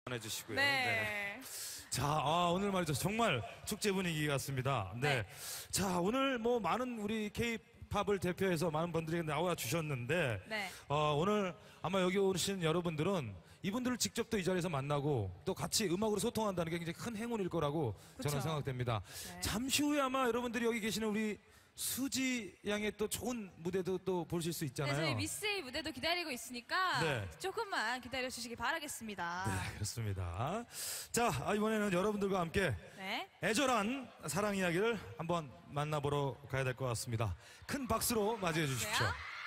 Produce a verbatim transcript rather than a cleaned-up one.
해주시고요. 네. 네. 자, 아, 오늘 말이죠. 정말 축제 분위기 같습니다. 네. 네. 자, 오늘 뭐 많은 우리 K-팝을 대표해서 많은 분들이 나와 주셨는데, 네. 어, 오늘 아마 여기 오신 여러분들은 이분들을 직접 또 이 자리에서 만나고 또 같이 음악으로 소통한다는 게 굉장히 큰 행운일 거라고 그쵸. 저는 생각됩니다. 네. 잠시 후에 아마 여러분들이 여기 계시는 우리 수지 양의 또 좋은 무대도 또 보실 수 있잖아요. 네, 저희 미스에이 무대도 기다리고 있으니까 네. 조금만 기다려 주시기 바라겠습니다. 네, 그렇습니다. 자, 아, 이번에는 여러분들과 함께 네. 애절한 사랑 이야기를 한번 만나보러 가야 될 것 같습니다. 큰 박수로 맞이해 주십시오. 그래요?